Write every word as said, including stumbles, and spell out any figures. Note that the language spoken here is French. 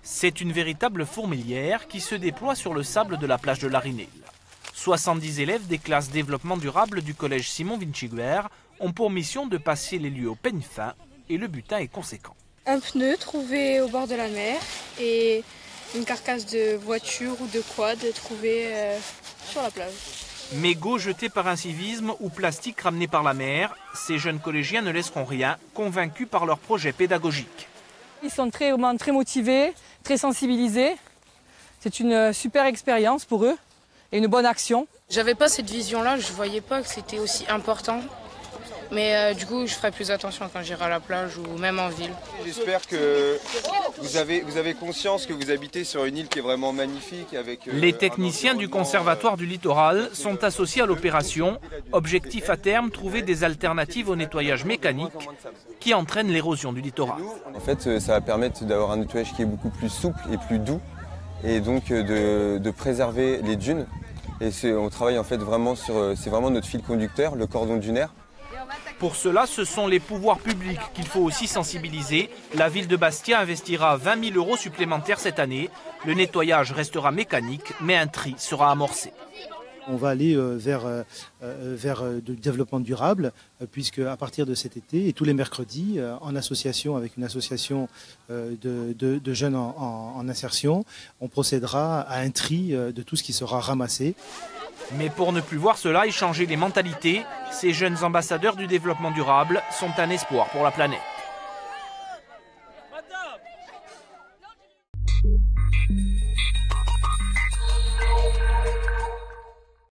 C'est une véritable fourmilière qui se déploie sur le sable de la plage de l'Arinil. soixante-dix élèves des classes développement durable du collège Simon Vinciguer ont pour mission de passer les lieux au peigne fin et le butin est conséquent. Un pneu trouvé au bord de la mer et une carcasse de voiture ou de quad trouvée euh, sur la plage. Mégots jetés par incivisme ou plastique ramenés par la mer, ces jeunes collégiens ne laisseront rien, convaincus par leur projet pédagogique. Ils sont très, très motivés, très sensibilisés. C'est une super expérience pour eux et une bonne action. J'avais pas cette vision-là, je voyais pas que c'était aussi important. Mais euh, du coup, je ferai plus attention quand j'irai à la plage ou même en ville. J'espère que vous avez, vous avez conscience que vous habitez sur une île qui est vraiment magnifique. Avec, euh, Les techniciens du Conservatoire du littoral sont associés à l'opération. Objectif à terme, trouver des alternatives au nettoyage mécanique qui entraîne l'érosion du littoral. En fait, ça va permettre d'avoir un nettoyage qui est beaucoup plus souple et plus doux et donc de, de préserver les dunes. Et on travaille en fait vraiment sur, c'est vraiment notre fil conducteur, le cordon dunaire. Pour cela, ce sont les pouvoirs publics qu'il faut aussi sensibiliser. La ville de Bastia investira vingt mille euros supplémentaires cette année. Le nettoyage restera mécanique, mais un tri sera amorcé. On va aller vers, vers du développement durable, puisque à partir de cet été, et tous les mercredis, en association avec une association de, de, de jeunes en, en, en insertion, on procédera à un tri de tout ce qui sera ramassé. Mais pour ne plus voir cela et changer les mentalités, ces jeunes ambassadeurs du développement durable sont un espoir pour la planète.